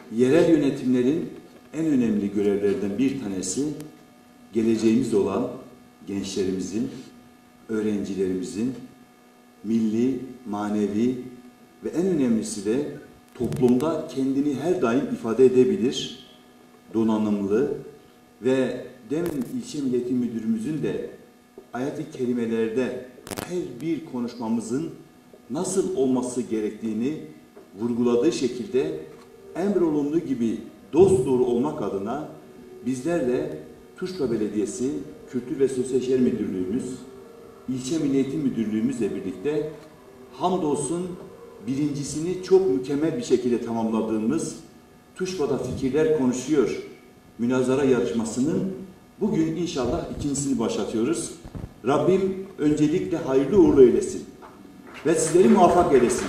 yerel yönetimlerin en önemli görevlerinden bir tanesi geleceğimiz olan gençlerimizin, öğrencilerimizin milli, manevi ve en önemlisi de toplumda kendini her daim ifade edebilir, donanımlı ve demin ilçe Milli Müdürümüzün de ayet-i kerimelerde her bir konuşmamızın nasıl olması gerektiğini vurguladığı şekilde emrolunduğu gibi dosdoğru olmak adına bizler de Tuşla Belediyesi Kültür ve Sosyal İşler Müdürlüğümüz, İlçe Milli Eğitim Müdürlüğümüzle birlikte hamdolsun birincisini çok mükemmel bir şekilde tamamladığımız Tuşla'da Fikirler Konuşuyor münazara yarışmasının bugün inşallah ikincisini başlatıyoruz. Rabbim öncelikle hayırlı uğurlu eylesin ve sizleri muvaffak eylesin.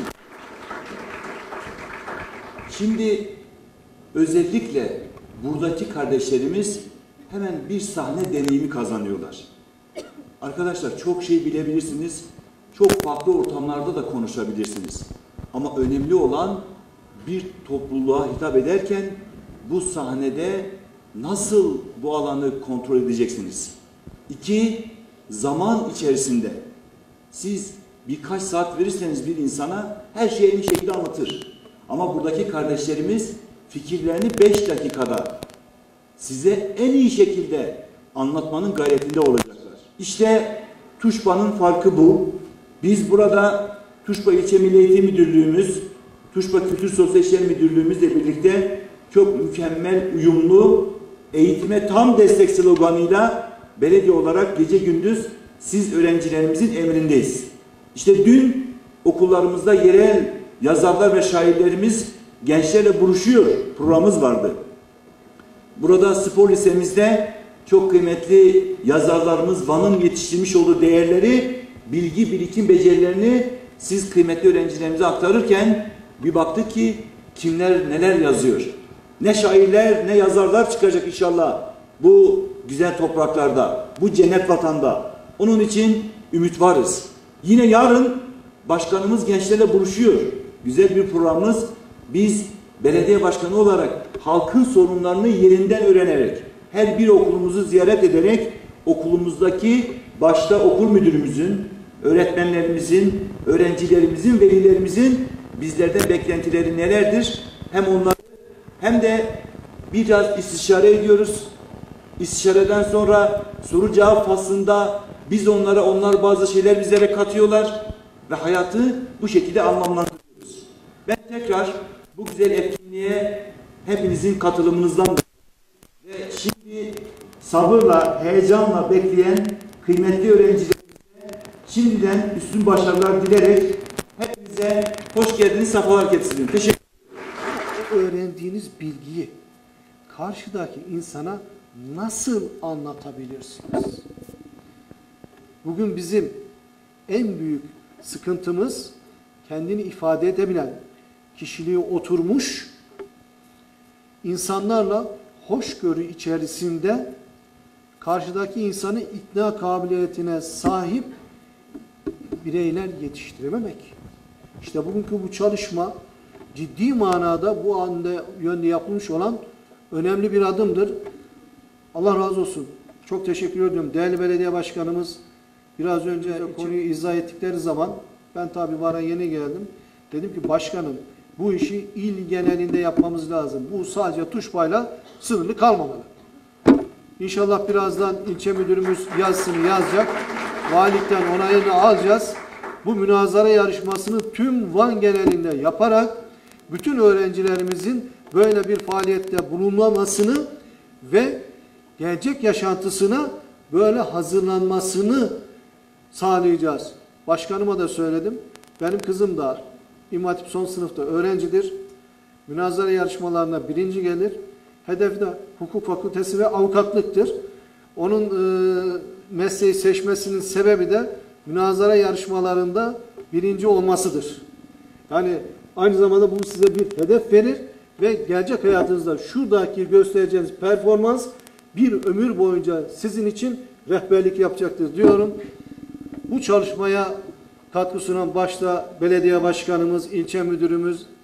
Şimdi özellikle buradaki kardeşlerimiz hemen bir sahne deneyimi kazanıyorlar. Arkadaşlar çok şey bilebilirsiniz, çok farklı ortamlarda da konuşabilirsiniz. Ama önemli olan bir topluluğa hitap ederken bu sahnede nasıl bu alanı kontrol edeceksiniz? 2, zaman içerisinde siz birkaç saat verirseniz bir insana her şeyi en iyi şekilde anlatır. Ama buradaki kardeşlerimiz fikirlerini 5 dakikada size en iyi şekilde anlatmanın gayretinde olacaklar. İşte Tuşba'nın farkı bu. Biz burada Tuşba İlçe Milli Eğitim Müdürlüğümüz, Tuşba Kültür Sosyal İşler Müdürlüğümüzle birlikte çok mükemmel, uyumlu, eğitime tam destek sloganıyla belediye olarak gece gündüz siz öğrencilerimizin emrindeyiz. İşte dün okullarımızda yerel yazarlar ve şairlerimiz gençlerle buluşuyor programımız vardı. Burada spor lisemizde çok kıymetli yazarlarımız Van'ın yetiştirmiş olduğu değerleri, bilgi, birikim becerilerini siz kıymetli öğrencilerimize aktarırken bir baktık ki kimler neler yazıyor. Ne şairler ne yazarlar çıkacak inşallah bu güzel topraklarda, bu cennet vatanda. Onun için ümit varız. Yine yarın başkanımız gençlerle buluşuyor. Güzel bir programımız. Biz belediye başkanı olarak halkın sorunlarını yerinden öğrenerek, her bir okulumuzu ziyaret ederek okulumuzdaki başta okul müdürümüzün, öğretmenlerimizin, öğrencilerimizin, velilerimizin bizlerden beklentileri nelerdir? Hem onları hem de biraz istişare ediyoruz. İstişareden sonra soru cevap faslında biz onlara, onlar bazı şeyler bizlere katıyorlar ve hayatı bu şekilde anlamlandırıyoruz. Ben tekrar bu güzel etkinliğe hepinizin katılımınızdan ve şimdi sabırla, heyecanla bekleyen kıymetli öğrencilerimize şimdiden üstün başarılar dilerek hepinize hoş geldiniz, sefalar getirdiniz. Teşekkür ederim. Öğrendiğiniz bilgiyi karşıdaki insana nasıl anlatabilirsiniz? Bugün bizim en büyük sıkıntımız kendini ifade edebilen, kişiliği oturmuş, insanlarla hoşgörü içerisinde karşıdaki insanı ikna kabiliyetine sahip bireyler yetiştirememek. İşte bugünkü bu çalışma ciddi manada bu yönde yapılmış olan önemli bir adımdır. Allah razı olsun. Çok teşekkür ediyorum. Değerli belediye başkanımız biraz önce konuyu izah ettikleri zaman ben tabii vara yeni geldim. Dedim ki başkanım bu işi il genelinde yapmamız lazım. Bu sadece Tuşba'yla sınırlı kalmamalı. İnşallah birazdan ilçe müdürümüz yazısını yazacak. Valilikten onayını alacağız. Bu münazara yarışmasını tüm Van genelinde yaparak bütün öğrencilerimizin böyle bir faaliyette bulunmamasını ve gelecek yaşantısına böyle hazırlanmasını sağlayacağız. Başkanıma da söyledim. Benim kızım da İmam Hatip son sınıfta öğrencidir. Münazara yarışmalarına birinci gelir. Hedefi de hukuk fakültesi ve avukatlıktır. Onun mesleği seçmesinin sebebi de münazara yarışmalarında birinci olmasıdır. Yani aynı zamanda bu size bir hedef verir ve gelecek hayatınızda şuradaki göstereceğiniz performans bir ömür boyunca sizin için rehberlik yapacaktır diyorum. Bu çalışmaya katkı sunan başta belediye başkanımız, ilçe müdürümüz,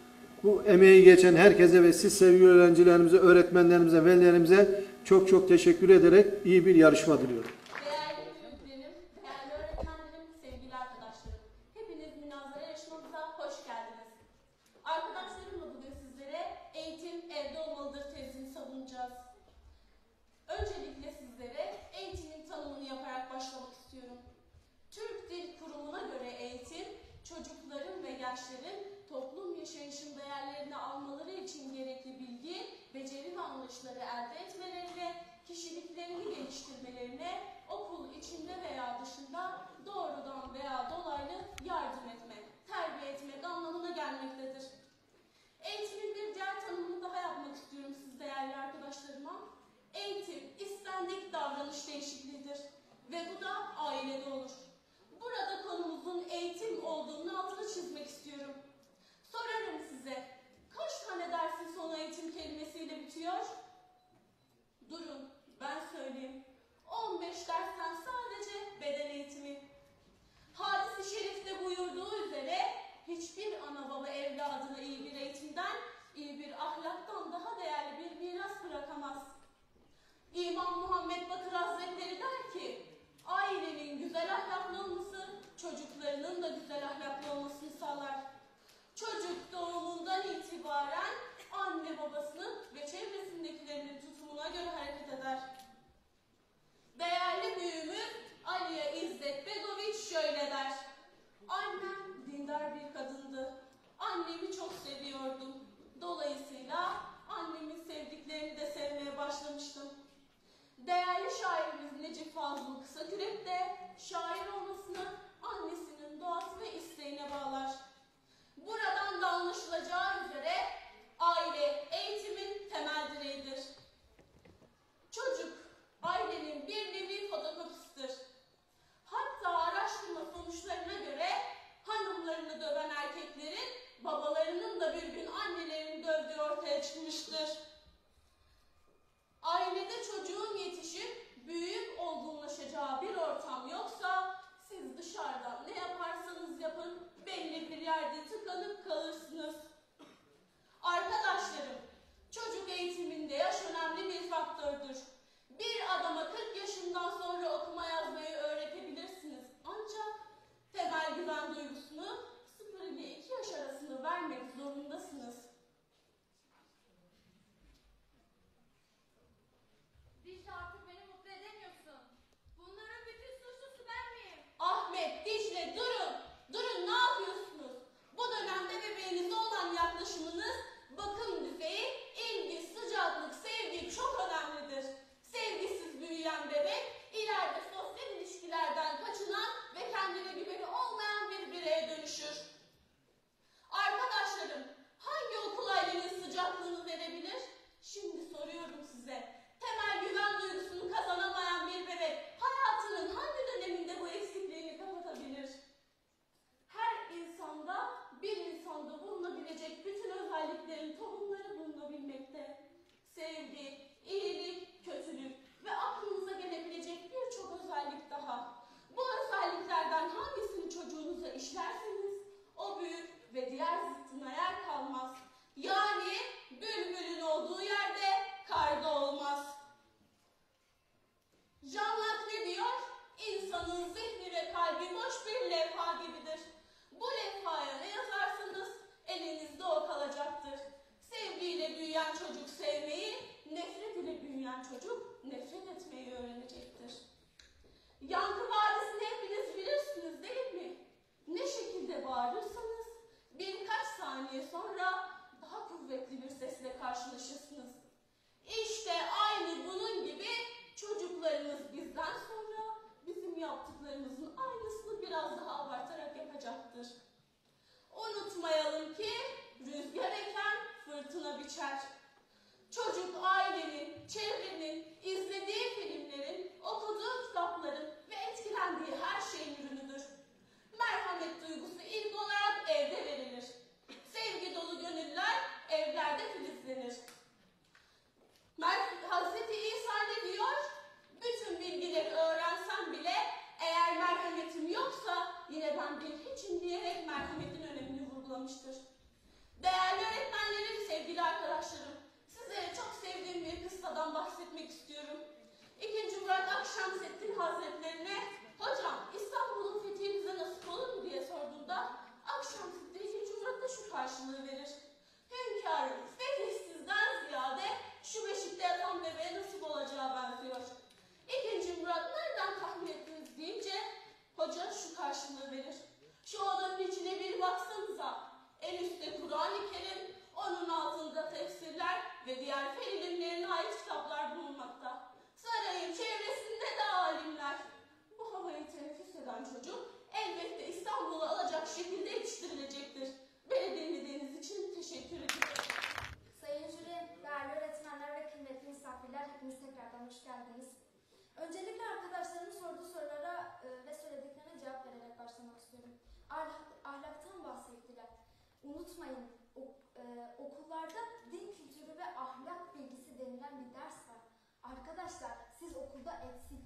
Bu emeği geçen herkese ve siz sevgili öğrencilerimize, öğretmenlerimize, velilerimize çok çok teşekkür ederek iyi bir yarışma diliyorum. Değerli büyüklerim, değerli öğretmenlerim, sevgili arkadaşlarım. Hepiniz münazara yarışmamıza hoş geldiniz. Arkadaşlarımla bugün sizlere eğitim evde olmalıdır tezini savunacağız. Öncelikle sizlere eğitimin tanımını yaparak başlamak istiyorum. Türk Dil Kurumu'na göre eğitim, çocukların ve gençlerin toplum yaşayışın değerlerini almaları için gerekli bilgi, beceri ve anlayışları elde etmelerine, kişiliklerini geliştirmelerine, okul içinde veya dışında doğrudan veya dolaylı yardım etmek, terbiye etmek anlamına gelmektedir. Eğitimin bir diğer tanımını daha yapmak istiyorum siz değerli arkadaşlarıma. Eğitim, istendik davranış değişikliğidir ve bu da ailede olur. Burada konumuzun eğitim olduğunu altını çizmek istiyorum. Sorarım size, kaç tane dersin sonu eğitim kelimesiyle bitiyor? Durun, ben söyleyeyim. 15 dersten sadece beden eğitimi. Hadis-i şerifte buyurduğu üzere hiçbir ana baba evladına iyi bir eğitimden, iyi bir ahlaktan daha değerli bir miras bırakamaz. İmam Muhammed Bakır Hazretleri der ki, ailenin güzel ahlaklı olması, çocuklarının da güzel ahlaklı olmasını sağlar. Çocuk doğumundan itibaren anne babasının ve çevresindekilerinin tutumuna göre hareket eder. Değerli büyüğümüz Aliye İzzet Begoviç şöyle der. Annem dindar bir kadındı. Annemi çok seviyordum. Dolayısıyla annemin sevdiklerini de sevmeye başlamıştım. Değerli şairimiz Necip Fazıl Kısakürek de şair olmasını annesinin doğası ve isteğine bağlar. Buradan da anlaşılacağı üzere aile eğitimin temel direğidir. Çocuk ailenin bir nevi fotokopisidir. Hatta araştırma sonuçlarına göre hanımlarını döven erkeklerin babalarının da bir gün annelerini dövdüğü ortaya çıkmıştır. Ailede çocuğun yetişip büyüyüp olgunlaşacağı bir ortam yoksa siz dışarıdan ne yaparsanız yapın belli bir yerde tıkanıp kalırsınız. Arkadaşlarım, çocuk eğitiminde yaş önemli bir faktördür. Bir adama 40 yaşından sonra okuma yazmayı öğretebilirsiniz. Ancak temel güven duygusunu 0 ile 2 yaş arasında vermek zorundasınız. Dicle artık beni mutlu edemiyorsun. Bunların bütün suçlusu ben miyim? Ahmet, Dicle durun. Durun, ne yapıyorsunuz? Bu dönemde bebeğinize olan yaklaşımınız, bakım düzeyi, ilgi, sıcaklık, sevgi çok önemlidir. Sevgisiz büyüyen bebek, ileride sosyal ilişkilerden kaçınan ve kendine güveni olmayan bir bireye dönüşür. Arkadaşlarım, hangi okul ailenin sıcaklığını verebilir? Şimdi soruyorum size. Temel güven duygusunu kazanamayan bir bebek hayatının hangi döneminde bu eksikliğini kapatabilir? Her insanda, bir insanda bulunabilecek bütün özelliklerin tohumları bulunabilmekte. Sevgi, iyilik, kötülük ve aklınıza gelebilecek birçok özellik daha. Bu özelliklerden hangisini çocuğunuza işlerseniz o büyür ve diğer zıttına yer kalmaz. Yani bülbülün olduğu yerde karga olmaz. Jean Locke ne diyor? İnsanın zihni ve kalbi boş bir levha gibidir. Bu levhaya ne yazarsanız elinizde o kalacaktır. Sevgiyle büyüyen çocuk sevmeyi, nefret ile büyüyen çocuk nefret etmeyi öğrenecektir. Yankı Vadisi'ni hepiniz bilirsiniz değil mi? Ne şekilde bağırırsanız birkaç saniye sonra daha kuvvetli bir sesle karşılaşırsınız. İşte aynı bunun gibi çocuklarımız bizden sonra bizim yaptıklarımızın aynısını biraz daha abartarak yapacaktır. Unutmayalım ki rüzgar eken fırtına biçer. Çocuk ailenin, çevrenin, izlediği filmlerin, okuduğu kitapların ve etkilendiği her şeyin ürünüdür. Merhamet duygusu ilk olarak evde verilir. Sevgi dolu gönüller evlerde filizlenir. Hazreti İsa ne diyor? Bütün bilgileri öğrensem bile eğer merhametim yoksa yine ben bir hiçim diyerek merhametin önemini vurgulamıştır. Değerli öğretmenlerim, sevgili arkadaşlarım, sizlere çok sevdiğim bir kıssadan bahsetmek istiyorum. İkinci Murat Akşemseddin Hazretlerine, "Hocam, İstanbul'un fethi bize nasip olur mu?" diye sorduğunda, Akşemseddin İkinci Murat'a şu karşılığı verir: "Hünkârım, fetih sizden ziyade şu beşikte yatan bebeğe nasip olacağı benziyor." İkinci Murat nereden tahmin ettiniz deyince, hoca şu karşılığı verir: "Şu odanın içine bir baksanıza. En üstte Kur'an-ı Kerim, onun altında tefsirler ve diğer fen ilimlerine ait kitaplar bulunmakta. Sarayın çevresinde de alimler. Bu havayı teneffüs eden çocuk elbette İstanbul'u alacak şekilde yetiştirilecektir. Beni dinlediğiniz için teşekkür ederim." Sayın jüri, değerli öğretmenler ve kıymetli misafirler, hepiniz tekrardan hoş geldiniz. Öncelikle arkadaşlarımın sorduğu sorulara ve söylediklerine cevap vererek başlamak istiyorum. Ahlaktan bahsettiler. Unutmayın, okullarda din kültürü ve ahlak bilgisi denilen bir ders var. Arkadaşlar, siz okulda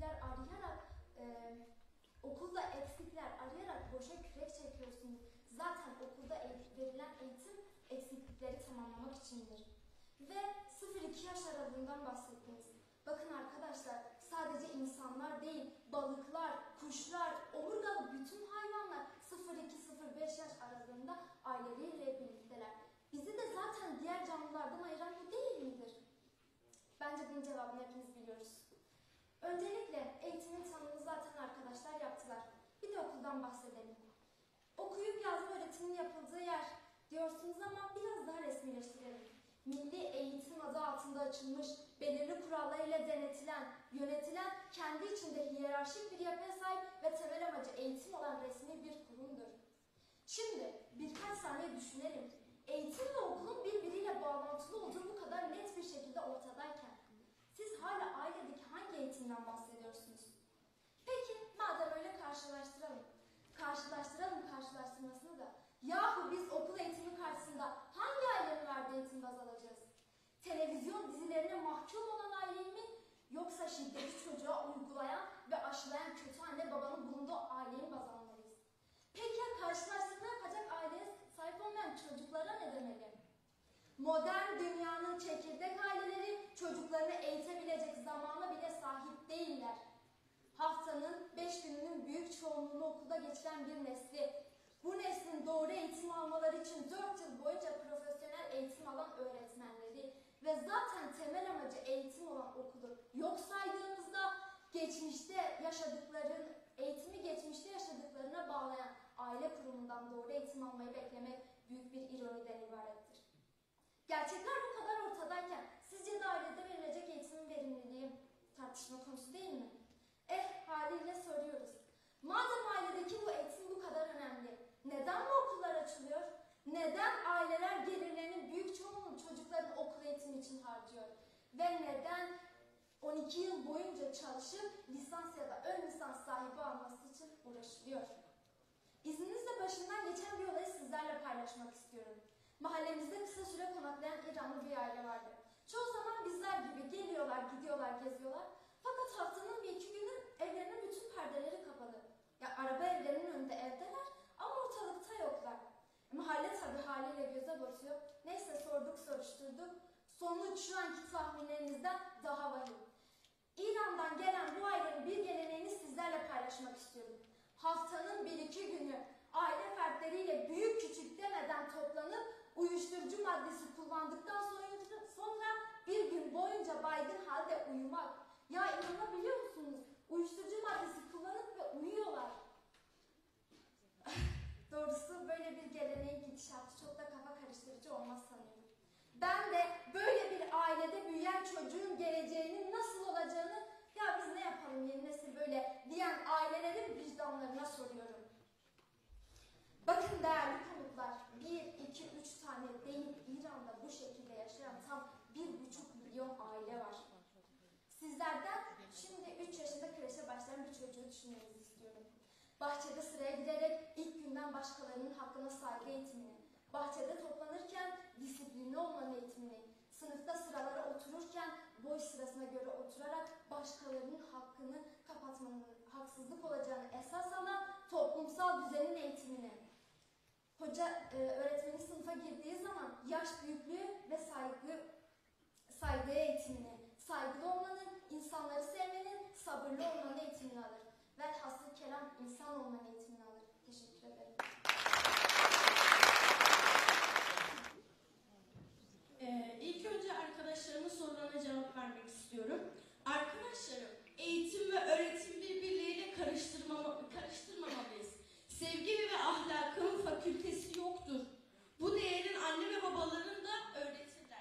eksikler arayarak boşa kürek çekiyorsunuz. Zaten okulda verilen eğitim eksiklikleri tamamlamak içindir. Ve 0-2 yaş aralığından bahsettiniz. Bakın arkadaşlar, sadece insanlar değil, balıklar, kuşlar, omurgalı bütün hayvanlar 0-2-0-5 yaş aralığında aileleriyle birlikteler. Bizi de zaten diğer canlılardan ayıran bu değil midir? Bence bunun cevabını hepimiz biliyoruz. Öncelikle eğitimin tanımını zaten arkadaşlar yaptılar. Bir de okuldan bahsedelim. Okuyup yazma öğretiminin yapıldığı yer diyorsunuz ama biraz daha resmileştirelim. Milli eğitim adı altında açılmış, belirli kurallarıyla denetilen, yönetilen, kendi içinde hiyerarşik bir yapıya sahip ve temel amacı eğitim olan resmi bir kurumdur. Şimdi birkaç saniye düşünelim. Eğitim ve okulun birbiriyle bağlantılı olduğu bu kadar net bir şekilde ortadayken, siz hala ailedeki hangi eğitimden bahsediyorsunuz? Peki, madem öyle karşılaştıralım. Karşılaştırmasını da. Yahu biz okul eğitimi karşısında hangi ailenin verdiği eğitim baz alacağız? Televizyon dizilerine mahkum olan aileyi mi? Yoksa şiddeti çocuğa uygulayan ve aşılayan kötü anne babanın bulunduğu aileyi baz almalıyız? Peki ya karşılaştırma yapacak aileye sahip olmayan çocuklara ne demeli? Modern dünyanın çekirdek aileleri çocuklarını eğitebilecek zamana bile sahip değiller. Haftanın 5 gününün büyük çoğunluğunu okulda geçiren bir nesli, bu neslin doğru eğitim almaları için 4 yıl boyunca profesyonel eğitim alan öğretmenleri ve zaten temel amacı eğitim olan okulu yok saydığımızda eğitimi geçmişte yaşadıklarına bağlayan aile kurumundan doğru eğitim almayı beklemek büyük bir ironiden ibarettir. Gerçekler bu kadar ortadayken sizce de ailede verilecek eğitimin verimliliği tartışma konusu değil mi? Haliyle soruyoruz. Madem ailedeki bu eğitim bu kadar önemli, neden bu okullar açılıyor? Neden aileler gelirlerinin büyük çoğunluğunu çocukların okul eğitimi için harcıyor? Ve neden 12 yıl boyunca çalışıp lisans ya da ön lisans sahibi alması için uğraşılıyor? İzninizle başından geçen bir olayı sizlerle paylaşmak istiyorum. Mahallemizde kısa süre konaklayan İranlı bir aile vardı. Çoğu zaman bizler gibi geliyorlar, gidiyorlar, geziyorlar. Fakat haftanın bir iki günü evlerinin bütün perdeleri kapalı. Ya araba evlerinin önünde evdeler ama ortalıkta yoklar. Mahalle tabii haliyle göze batıyor. Neyse sorduk, soruşturduk. Sonuç şu anki tahminlerimizden daha vahim. İran'dan gelen bu ailenin bir geleneğini sizlerle paylaşmak istiyorum. Haftanın 1-2 günü aile fertleriyle büyük küçük demeden toplanıp uyuşturucu maddesi kullandıktan sonra bir gün boyunca baygın halde uyumak. Ya inanabiliyor musunuz? Uyuşturucu maddesi kullanıp ve uyuyorlar. Doğrusu böyle bir geleneğin gidişatı çok da kafa karıştırıcı olmaz sanıyorum. Ben de böyle bir ailede büyüyen çocuğun geleceğinin nasıl olacağını, ya biz ne yapalım yeni nesil böyle diyen ailelerin vicdanlarına soruyorum. Bakın değerli konuklar, 1, 2, 3 tane değil, İran'da bu şekilde yaşayan tam 1,5 milyon aile var. Sizlerden şimdi 3 yaşında kreşe başlayan bir çocuğu düşünmenizi istiyorum. Bahçede sıraya girerek ilk günden başkalarının hakkına saygı eğitimini, bahçede toplanırken disiplinli olmanın eğitimini, sınıfta sıralara otururken boy sırasına göre oturarak başkalarının hakkını kapatmanın haksızlık olacağını esas alan toplumsal düzenin eğitimini. Hoca öğretmenin sınıfa girdiği zaman yaş büyüklüğü ve saygıya eğitimini, saygılı olmanın, insanları sevmenin, sabırlı olmanın eğitimini alır. Velhasıl kelam insan olmanın eğitimini alır. Teşekkür ederim. İlk önce arkadaşlarımın sorularına cevap vermek istiyorum. Arkadaşlarım, eğitim ve öğretim birbirleriyle karıştırmamalıyız. Sevgi ve ahlakın fakültesi yoktur. Bu değerin anne ve babaların da öğretirler.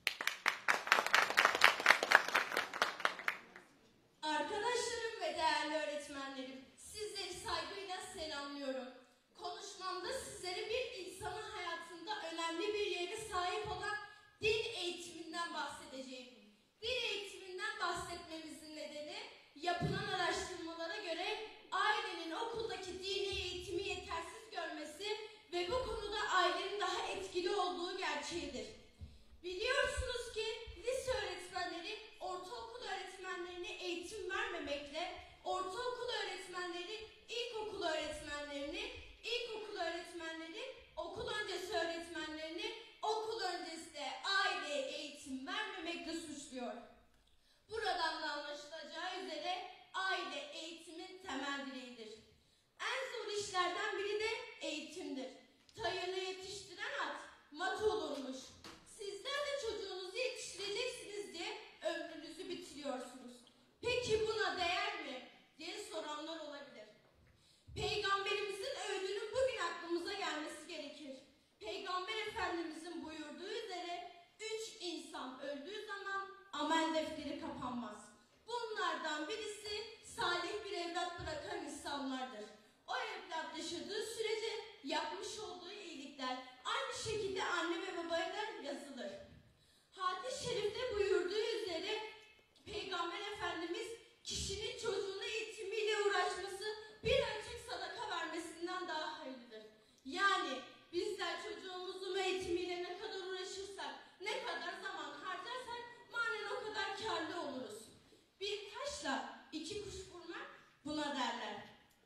Arkadaşlarım ve değerli öğretmenlerim, sizleri saygıyla selamlıyorum. Konuşmamda sizlere bir insanın hayatında önemli bir yere sahip olan din eğitiminden bahsedeceğim. Din eğitiminden bahsetmemizin nedeni, yapılan araştırmalara göre ailenin okuldaki dini eğitimi yetersiz görmesi ve bu konuda ailenin daha etkili olduğu gerçeğidir. Biliyorsunuz ki lise öğretmenleri ortaokul öğretmenlerine eğitim vermemekle, ortaokul öğretmenleri ilkokul öğretmenlerini, ilkokul öğretmenleri okul öncesi öğretmenlerini, okul öncesi de aileye eğitim vermemekle suçluyor. Buradan da anlaşılacağı üzere aile eğitimin temel direğidir. En zor işlerden biri de eğitimdir. Tayını yetiştiren at, mat olurmuş. Sizler de çocuğunuzu yetiştireceksiniz diye ömrünüzü bitiriyorsunuz. Peki buna değer mi diye soranlar olabilir. Peygamberimizin öğüdünün bugün aklımıza gelmesi gerekir. Peygamber Efendimizin buyurduğu üzere 3 insan öldüğü zaman amel defteri kapanmaz. Bunlardan birisi salih bir evlat bırakan insanlardır. O evlat yaşadığı sürece yapmış olduğu iyilikler aynı şekilde anne ve babaya da yazılır. Hadis-i şerifte buyurduğu üzere Peygamber Efendimiz kişinin çocuğuna eğitimiyle uğraşması bir ölçek sadaka vermesinden daha hayırlıdır. Yani bizler çocuğumuzun eğitimiyle ne kadar uğraşırsak, ne kadar zaman harcarsak manen o kadar kârlı oluruz. Bir taşla 2 kuş vurmak buna derler.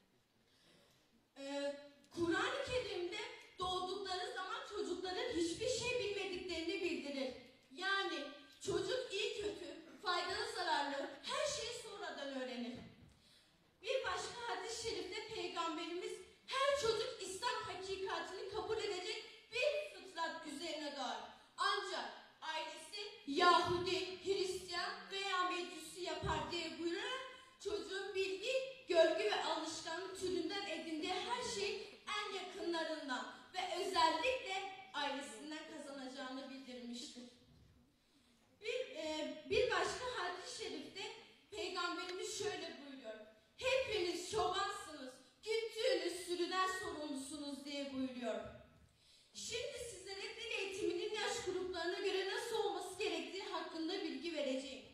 Kur'an-ı Kerim'de doğdukları zaman çocukların hiçbir şey bilmediklerini bildirir. Yani çocuk iyi kötü, faydalı zararlı her şeyi sonradan öğrenir. Bir başka hadis-i şerifte Peygamberimiz her çocuk İslam hakikatini kabul edecek bir fıtrat üzerine doğar. Ancak ailesi Yahudi, Hristiyan veya Mecusi yapar diye buyurarak çocuğun bilgi, görgü ve alışkanlık türünden edindiği her şeyi en yakınlarından ve özellikle ailesinden kazanacağını bildirmiştir. Bir başka hadis-i şerifte Peygamberimiz şöyle buyuruyor. Hepiniz çobansınız, güttüğünüz sürüden sorumlusunuz diye buyuruyor. Şimdi sizlere din eğitiminin yaş gruplarına göre nasıl olması gerektiği hakkında bilgi vereceğim.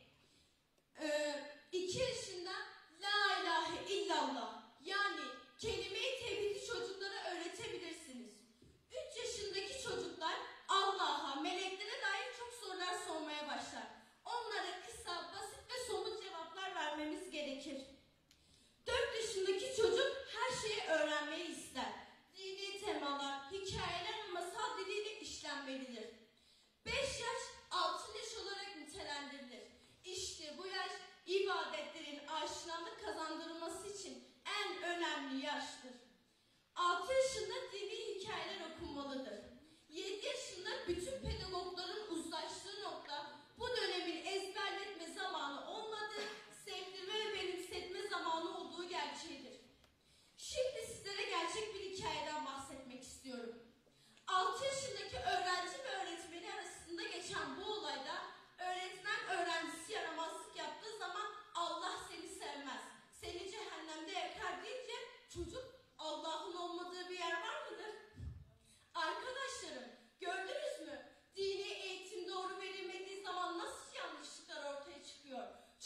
2 yaşında La ilahe illallah yani kelime-i tevhidi çocuklara öğretebilirsiniz. 3 yaşındaki çocuklar Allah'a, meleklere dair çok sorular sormaya başlar. Onlara kısa, basit ve somut cevaplar vermemiz gerekir. 4 yaşındaki çocuk her şeyi öğrenmeyi ister. Dini temalar, hikayeler ve masal diliyle işlenmelidir. 5 yaş altın yaş olarak nitelendirilir. İşte bu yaş ibadetlerin aşinalık kazandırılması için en önemli yaştır. 6 yaşında dini hikayeler okunmalıdır. 7 yaşında bütün pedagogların uzlaştığı nokta bu dönemin ezberletme zamanı olmadığı, sevdirme ve benimsetme zamanı olduğu gerçeğidir. Şimdi sizlere gerçek bir hikayeden bahsetmek istiyorum. 6 yaşındaki öğrenci ve öğretmeni arasında geçen bu olayda öğretmen öğrencisi yaramazlık yaptığı zaman Allah seni sevmez, seni cehennemde yakar deyince çocuk Allah'ın olmadığı bir yer var mıdır? Arkadaşlarım gördünüz mü? Dini eğitim doğru verilmediği zaman nasıl yanlışlıklar ortaya çıkıyor?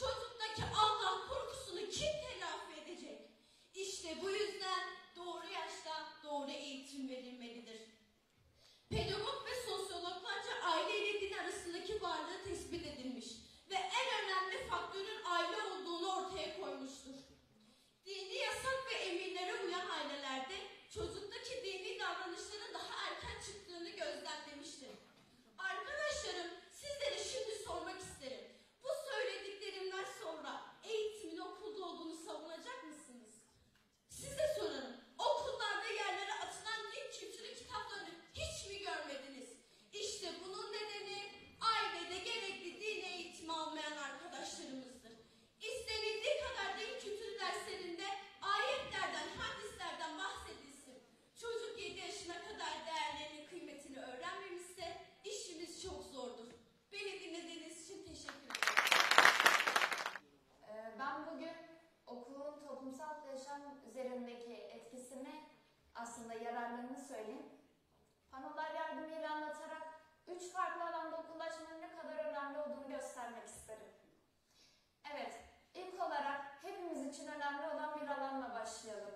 aslında yararlarını söyleyeyim. Panolar yardımıyla anlatarak 3 farklı alanda okullaşmanın ne kadar önemli olduğunu göstermek isterim. Evet, ilk olarak hepimiz için önemli olan bir alanla başlayalım.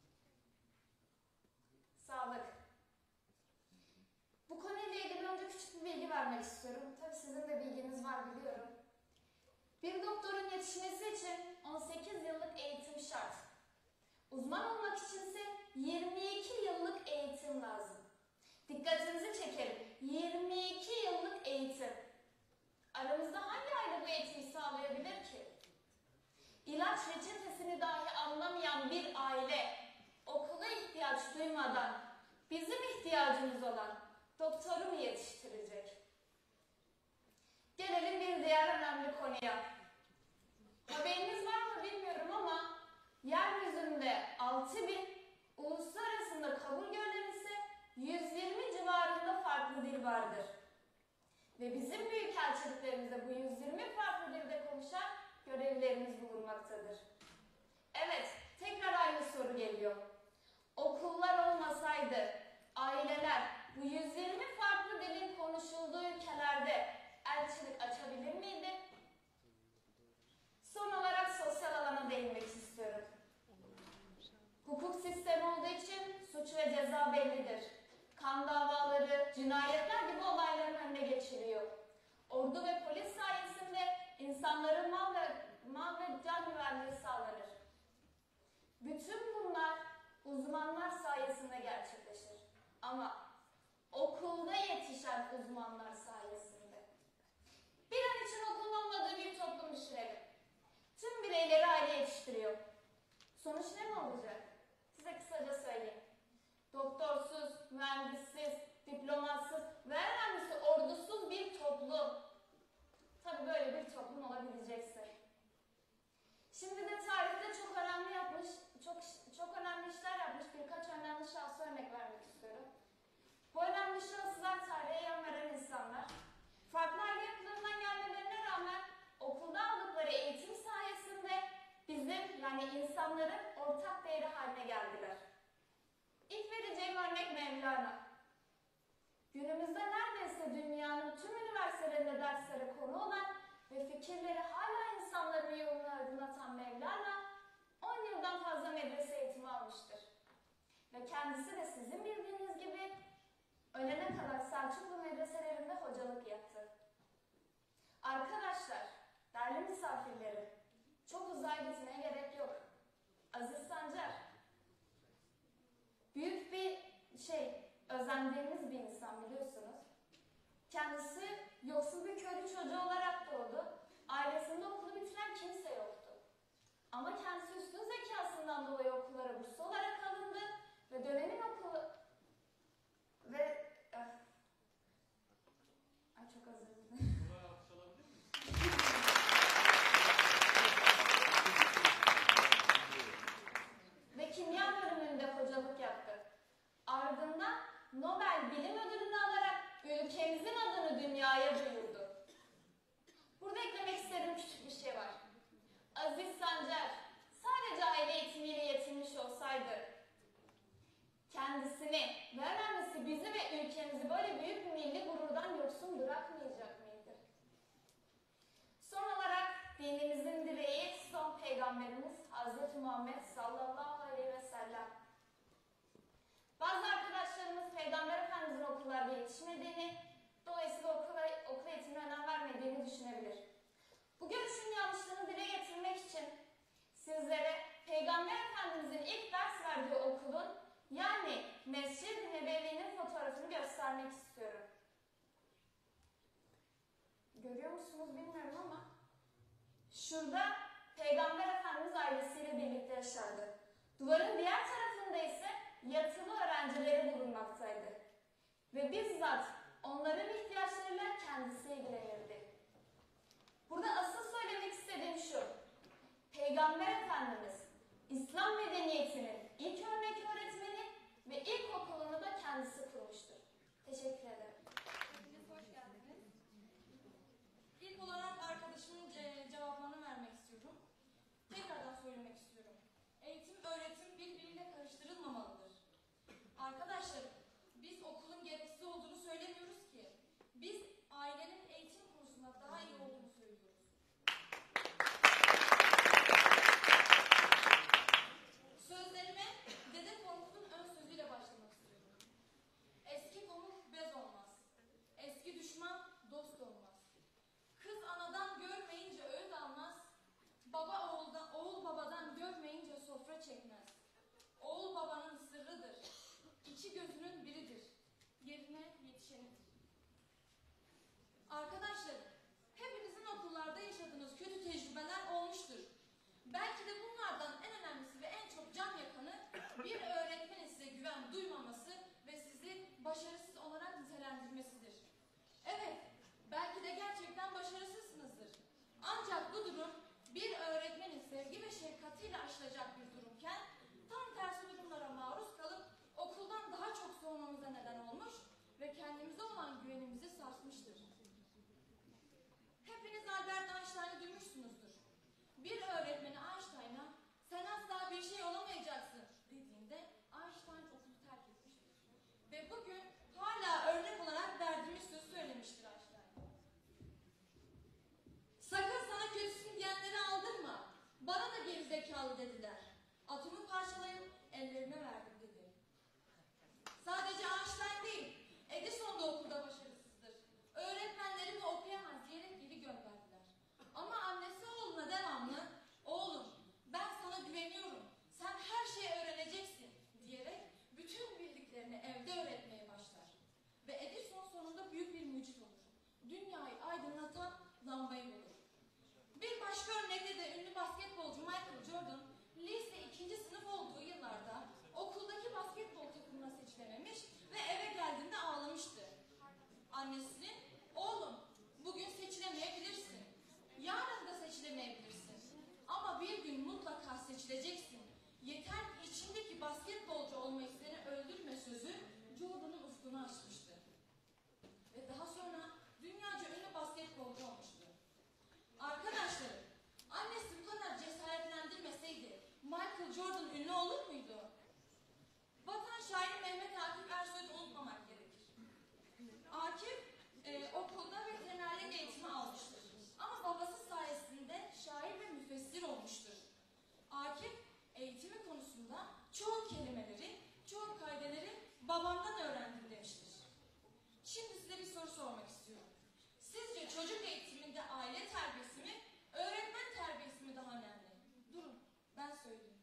Sağlık. Bu konuyla ilgili önce küçük bir bilgi vermek istiyorum. Tabii sizin de bilginiz var biliyorum. Bir doktorun yetişmesi için 18 yıllık eğitim şart. Uzman olmak içinse 22 yıllık eğitim lazım. Dikkatinizi çekerim. 22 yıllık eğitim. Aramızda hangi aile bu eğitimi sağlayabilir ki? İlaç reçetesini dahi anlamayan bir aile okula ihtiyaç duymadan bizim ihtiyacımız olan doktoru mu yetiştirecek? Gelelim bir diğer önemli konuya. Haberiniz var mı bilmiyorum ama yeryüzünde 6.000, uluslararasında kabul görülen ise 120 civarında farklı dil vardır. Ve bizim büyükelçiliklerimizde bu 120 farklı dilde konuşan görevlilerimiz bulunmaktadır. Evet, tekrar aynı soru geliyor. Okullar olmasaydı aileler bu 120 farklı dilin konuşulduğu ülkelerde elçilik açabilir miydi? Son olarak sosyal alana değinmek istiyorum. Hukuk sistemi olduğu için suç ve ceza bellidir. Kan davaları, cinayetler gibi olayların önüne geçiliyor. Ordu ve polis sayesinde insanların mal ve can güvenliği sağlanır. Bütün bunlar uzmanlar sayesinde gerçekleşir. Ama okulda yetişen uzmanlar sayesinde. Bir an için okulun olmadığı bir toplum düşünelim. Tüm bireyleri aile yetiştiriyor. Sonuç ne mi olacak? Size kısaca söyleyeyim. Doktorsuz, mühendissiz, diplomatsız ve en önemlisi ordusuz bir toplum. Tabii böyle bir toplum olabilecekse. Şimdi de tarihte çok önemli işler yapmış birkaç önemli şahsa örnek vermek istiyorum. Bu önemli şahıslar tarihe yön veren insanlar. Farklı aile yapılarından gelmelerine rağmen okulda aldıkları eğitim sayesinde bizim yani insanların ortak değeri haline geldiler. İlk vereceğim örnek Mevlana. Günümüzde neredeyse dünyanın tüm üniversitelerinde derslere konu olan ve fikirleri hala insanların yolunu aydınlatan Mevlana 10 yıldan fazla medrese eğitimi almıştır. Ve kendisi de sizin bildiğiniz gibi ölene kadar Selçuklu medreselerinde hocalık yaptı. Arkadaşlar, değerli misafirlerim, çok uzağa gitmeye gerek yok. Aziz Sancar, büyük bir özendiğimiz bir insan biliyorsunuz. Kendisi yoksul bir köylü çocuğu olarak doğdu. Ailesinde okulu bitiren kimse yoktu. Ama kendisi üstün zekasından dolayı okullara burslu olarak alındı ve dönemin okulu ve çok özür dilerim. Ve kimya bölümünde hocalık yaptı. Ardından Nobel Bilim Ödülünü alarak ülkemizin adını dünyaya duyurdu. Burada eklemek istediğim küçük bir şey var. Aziz Sancar sadece aile eğitimiyle yetinmiş olsaydı kendisini ve önemlisi bizi ve ülkemizi böyle büyük bir milli gururdan yoksun bırakmayacak mıydı? Son olarak dinimizin direği son peygamberimiz Hz. Muhammed sallallahu aleyhi ve sellem. Bazı arkadaşlarımız Peygamber Efendimiz'in okullarda yetişmediğini, dolayısıyla okul eğitimine önem vermediğini düşünebilir. Bu görüşün yanlışlığını dile getirmek için sizlere Peygamber Efendimiz'in ilk ders verdiği okulun yani Mescid-i Nebevi'nin fotoğrafını göstermek istiyorum. Görüyor musunuz bilmiyorum ama şurada Peygamber Efendimiz ailesiyle birlikte yaşardı. Duvarın diğer tarafında ise yatılı öğrencileri bulunmaktaydı. Ve bizzat onların ihtiyaçlarıyla kendisi ilgilenirdi. Burada asıl söylemek istediğim şu. Peygamber Efendimiz İslam medeniyetinin ilk örnek öğretmeni ve ilk okulunu da kendisi kurmuştur. Teşekkür ederim. Hepiniz hoş geldiniz. İlk olarak arkadaşımın cevaplarını vermek istiyorum. Tekrardan söylemek istiyorum. Eğitim, öğretim birbiriyle karıştırılmamalıdır. zekalı dediler. Atomu parçalayıp ellerine verdim dedi. Sadece Einstein değil, Edison da okulda başarısızdır. Öğretmenleri de okuyamaz diyerek geri gönderdiler. Ama annesi oğluna devamlı, oğlum ben sana güveniyorum, sen her şeyi öğreneceksin diyerek bütün bildiklerini evde öğretmeye başlar. Ve Edison sonunda büyük bir mucit olur. Dünyayı aydınlatan lambayı bulur. Bir başka örnekte de ünlü basketbolcu Michael Jordan, lise 2. sınıf olduğu yıllarda okuldaki basketbol takımına seçilememiş ve eve geldiğinde ağlamıştı. Annesinin, oğlum bugün seçilemeyebilirsin, yarın da seçilemeyebilirsin ama bir gün mutlaka seçileceksin. Yeter ki içindeki basketbolcu olmayı seni öldürme sözü Jordan'ın ufkunu açmıştı. Ve daha sonra dünyaca ünlü basketbolcu olmuştu. Arkadaşlarım, annesi bu kadar cesaretlendirmeseydi Michael Jordan ünlü olur muydu? Vatan şairi Mehmet Akif Ersoy'u unutmamak gerekir. Akif okulda veterinerlik eğitimi almıştır. Ama babası sayesinde şair ve müfessir olmuştur. Akif eğitimi konusunda çoğu kelimeleri, çoğu kaideleri babamdan öğrendim demiştir. Şimdi size bir soru sormak istiyorum. Sizce çocuk eğitiminde aile terbiyesi mi, öğretmen terbiyesi mi daha önemli? Durun, ben söyleyeyim.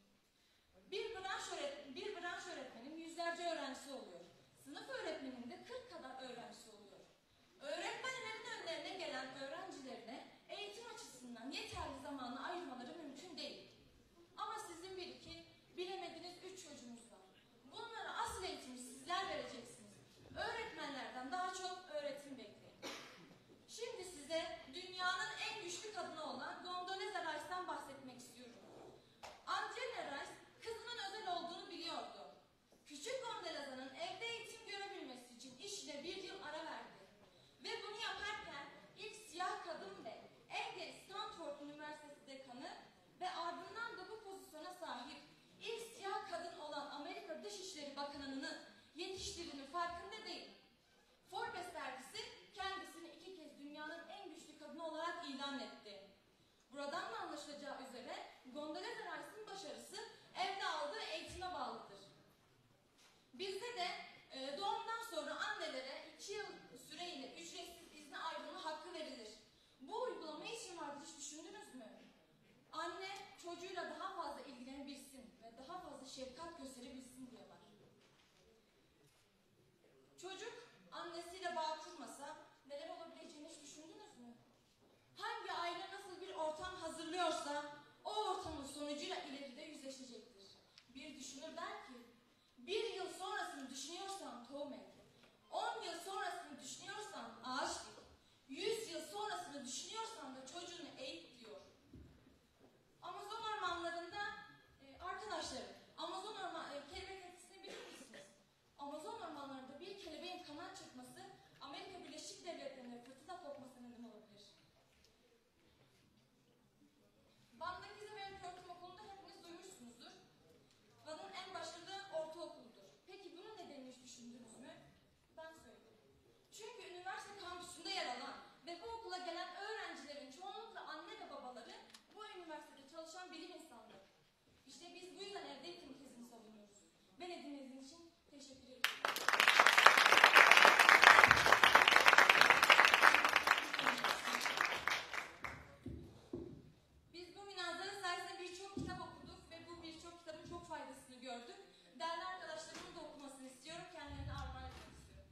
Bir branş öğretmenin yüzlerce öğrencisi oluyor. Sınıf öğretmeninin de 40 kadar öğrencisi oluyor. Öğretmenlerin önlerine gelen öğrencilerine eğitim açısından yeterli zamanı ayırmaları mümkün değil. Ama sizin bir iki, bilemediniz 3 çocuğunuz var. Bunlara asıl eğitimi sizler vereceksiniz. Öğretmenlerden daha çok öğretim bekleyin. Şimdi size dünyanın en güçlü kadını olan Condoleezza Rice'dan bahsetmek istiyorum. Angelina Rice kızının özel olduğunu biliyordu. Küçük Condoleezza'nın evde eğitim görebilmesi için işine 1 yıl ara verdi. Ve bunu yaparken ilk siyah kadın ve en genç Stanford Üniversitesi dekanı ve ardından da bu pozisyona sahip ilk siyah kadın olan Amerika Dışişleri Bakanı'nı yetiştirdiğinin farkında değil. Forbes dergisi kendisini 2 kez dünyanın en güçlü kadını olarak ilan etti. Buradan da anlaşılacağı üzere Condoleezza Rice'ın başarısı evde aldığı eğitime bağlıdır. Bizde de doğumdan sonra annelere 2 yıl süreyle ücretsiz izne ayrılma hakkı verilir. Bu uygulama için vardır, hiç düşündünüz mü? Anne çocuğuyla daha fazla ilgilenebilsin ve daha fazla şefkat gösterebilsin diyorlar. Çocuk annesiyle bağ kurmasa neler olabileceğini hiç düşündünüz mü? Hangi aile nasıl bir ortam hazırlıyorsa o ortamın sonucuyla ileride yüzleşecektir. Bir düşünür der ki, 1 yıl sonrasını düşünüyorsan tohum ek, 10 yıl sonrasını düşünüyorsan ağaç dik, 100 yıl sonrasını düşünüyorsan da çocuğunu eğit diyor. Amazon ormanlarında arkadaşlarım, Amazon kelebek etkisini bilir misiniz? Amazon ormanlarında bir kelebeğin kanat çırpması Amerika Birleşik Devletleri'ne fırtına kopması neden olabilir. Van'daki Zevent Örtüm Okulu'nda hepiniz duymuşsunuzdur. Van'ın en başarılı ortaokuludur. Peki bunun nedenini hiç düşündünüz mü? Ben söyleyeyim. Çünkü üniversite kampüsünde yer alan ve bu okula gelen öğrencilerin çoğunlukla anne ve babaları bu üniversitede çalışan bilim insanları. İşte biz bu yüzden evde eğitim tezini savunuyoruz. Beni dinlediğiniz için teşekkür ederim. Biz bu münazara sayesinde birçok kitap okuduk ve bu birçok kitabın çok faydasını gördük. Değerli arkadaşlarımın da okumasını istiyorum. Kendilerine armağan etmek istiyorum.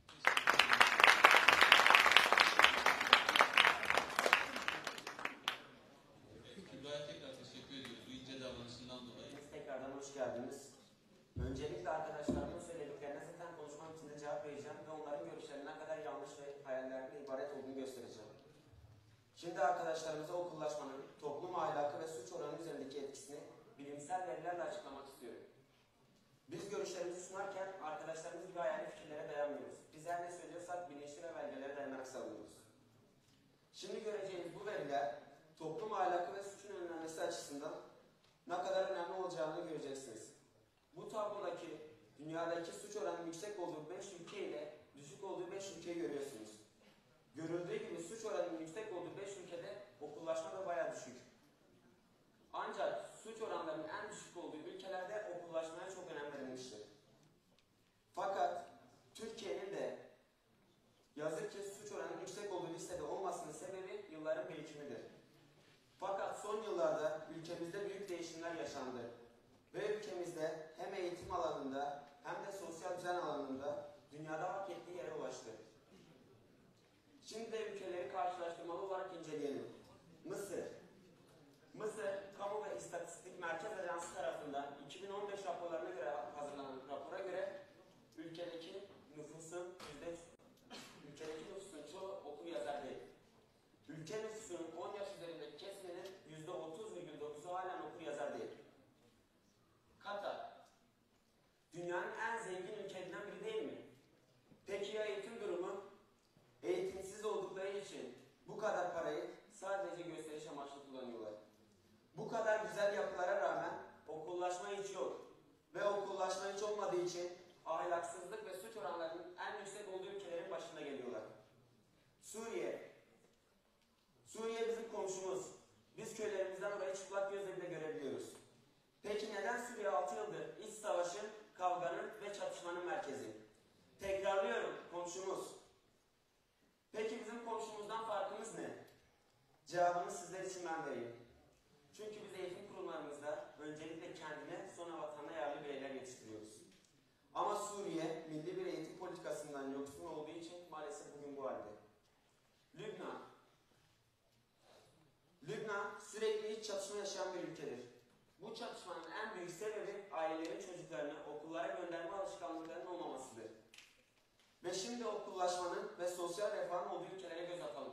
Kübra'ya tekrar teşekkür ediyoruz bu ince davranışından dolayı. Tekrardan hoş geldiniz. Öncelikle arkadaşlarımın söylediklerine zaten konuşmam için de cevap vereceğim ve onların görüşlerinin ne kadar yanlış ve hayallerine ibaret olduğunu göstereceğim. Şimdi arkadaşlarımıza okullaşmanın toplum ahlakı ve suç oranı üzerindeki etkisini bilimsel verilerle açıklamak istiyorum. Biz görüşlerimizi sunarken arkadaşlarımız bir hayali fikirlere dayanmıyoruz. Biz her ne söylüyorsak bilinçli ve belgelere dayanarak savunuyoruz. Şimdi göreceğiniz bu veriler toplum ahlakı ve suçun önlenmesi açısından ne kadar önemli olacağını göreceksiniz. Bu tablodaki dünyadaki suç oranının yüksek olduğu 5 ülke ile düşük olduğu 5 ülkeyi görüyorsunuz. Görüldüğü gibi suç oranının yüksek olduğu 5 ülkede okullaşma da bayağı düşük. Ancak suç oranlarının en düşük olduğu ülkelerde okullaşmaya çok önem verilmiştir. Fakat Türkiye'nin de yazık ki suç oranının yüksek olduğu listede olmasının sebebi yılların birikimidir. Fakat son yıllarda ülkemizde büyük değişimler yaşandı. Ve ülkemizde hem eğitim alanında hem de sosyal düzen alanında dünyada hak ettiği yere ulaştı. Şimdi de ülkeleri karşılaştırmalı olarak inceleyelim. Mısır. Mısır, Kamu ve İstatistik Merkez Ajansı tarafından 2015 raporlarına göre hazırlanan rapora göre ülkedeki nüfusun çoğu okul yazar değil. Ülke nüfusunun 10 yaş üzerindeki kesiminin %30,9'u halen okur yazar değil. Katar, dünyanın en zengin ülkelerinden biri değil mi? Peki ya eğitim durumu? Eğitimsiz oldukları için bu kadar parayı sadece gösteriş amaçlı kullanıyorlar. Bu kadar güzel yapılara rağmen okullaşma hiç yok. Ve okullaşma hiç olmadığı için ahlaksızlık ve suç oranlarının en yüksek olduğu ülkelerin başında geliyorlar. Suriye. Suriye bizim komşumuz. Biz köylerimizden orayı çıplak gözle bile görebiliyoruz. Peki neden Suriye 6 yıldır iç savaşın, kavganın ve çatışmanın merkezi? Tekrarlıyorum, komşumuz. Peki bizim komşumuzdan farkımız ne? Cevabını sizler için ben vereyim. Çünkü biz eğitim kurumlarımızda öncelikle kendine sonra vatanına yararlı bireyler yetiştiriyoruz. Ama Suriye milli bir eğitim politikasından yoksun olduğu için maalesef bugün bu halde. Lübnan. Lübnan sürekli iç çatışma yaşayan bir ülkedir. Bu çatışmanın en büyük sebebi ailelerin çocuklarını okullara gönderme alışkanlıklarının olmamasıdır. Ve şimdi okullaşmanın ve sosyal refahın olduğu ülkelere göz atalım.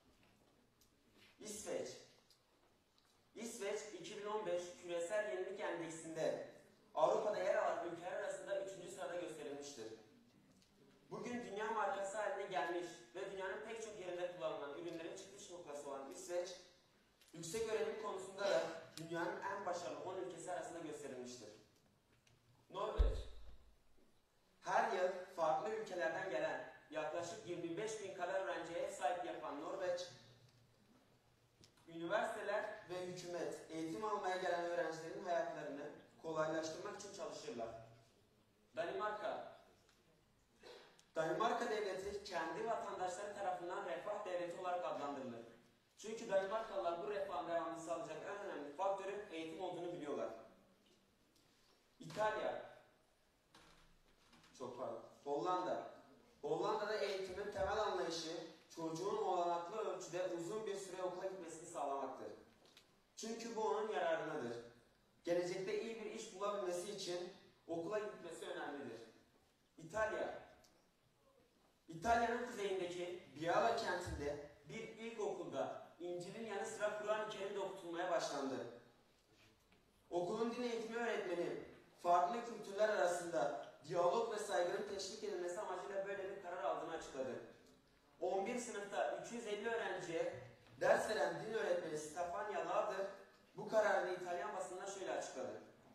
İsveç. İsveç 2015 Küresel Yenilik Endeksinde Avrupa'da yer alan ülkeler arasında 3. sırada gösterilmiştir. Bugün dünya markası haline gelmiş ve dünyanın pek çok yerinde kullanılan ürünlerin çıkış noktası olan İsveç, yüksek öğrenim konusunda da dünyanın en başarılı 10 ülkesi arasında gösterilmiştir. Norveç. Her yıl farklı ülkelerden gelen yaklaşık 25.000 kadar öğrenciye ev sahipliği yapan Norveç, üniversiteler ve hükümet eğitim almaya gelen öğrencilerin hayatlarını kolaylaştırmak için çalışırlar. Danimarka. Danimarka devleti kendi vatandaşları tarafından refah devleti olarak adlandırılır. Çünkü Danimarkalılar bu refahın devamını sağlayacak en önemli faktörün eğitim olduğunu biliyorlar. İtalya. Hollanda. Hollanda'da eğitimin temel anlayışı çocuğun olanaklı ölçüde uzun bir süre okula gitmesini sağlamaktır. Çünkü bu onun yararınadır. Gelecekte iyi bir iş bulabilmesi için okula gitmesi önemlidir. İtalya. İtalya'nın kuzeyindeki Biella kentinde bir ilkokulda İncil'in yanı sıra Kur'an-ı Kerim de okutulmaya başlandı. Okulun din eğitimi öğretmeni farklı kültürler arasında diyalog ve saygının teşvik edilmesi amacıyla böyle bir karar aldığını açıkladı. 11 sınıfta 250 öğrenciye ders veren din öğretmeni Stefania Lauder bu kararını İtalyan basınına şöyle açıkladı.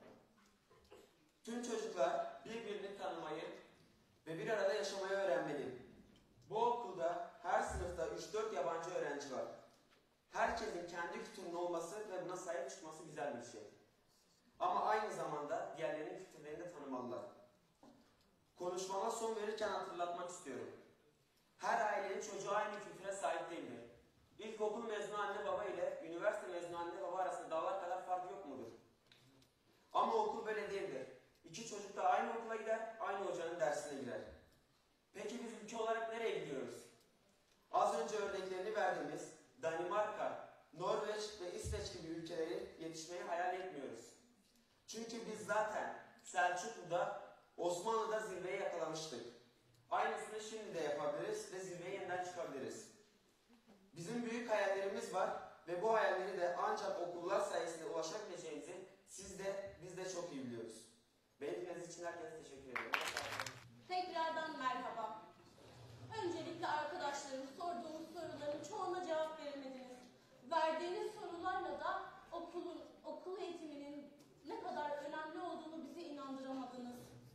Tüm çocuklar birbirini tanımayı ve bir arada yaşamayı öğrenmeli. Bu okulda her sınıfta 3-4 yabancı öğrenci var. Herkesin kendi kültürünün olması ve buna sahip çıkması güzel bir şey. Ama aynı zamanda diğerlerinin kültürlerini de tanımalılar. Konuşmama son verirken hatırlatmak istiyorum. Her ailenin çocuğu aynı kültüre sahip değildir. İlkokul mezunu anne baba ile üniversite mezunu anne baba arasında dağlar kadar fark yok mudur? Ama okul böyle değildir. İki çocuk da aynı okula gider, aynı hocanın dersine girer. Peki biz ülke olarak nereye gidiyoruz? Az önce örneklerini verdiğimiz Danimarka, Norveç ve İsveç gibi ülkeleri yetişmeyi hayal etmiyoruz. Çünkü biz zaten Selçuklu'da, Osmanlı'da zirveyi yakalamıştık. Aynısını şimdi de yapabiliriz ve zirveye yeniden çıkabiliriz. Bizim büyük hayallerimiz var ve bu hayalleri de ancak okullar sayesinde ulaşabileceğimizi biz de çok iyi biliyoruz. Beni dinlediğiniz için herkese teşekkür ederim. Tekrardan merhaba. Öncelikle arkadaşlarım sorduğumuz soruların çoğuna cevap veremediniz. Verdiğiniz sorularla da okul eğitiminin ne kadar önemli olduğunu bize inandıramadınız.